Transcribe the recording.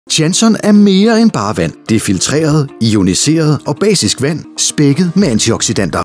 Chanson er mere end bare vand. Det er filtreret, ioniseret og basisk vand, spækket med antioxidanter.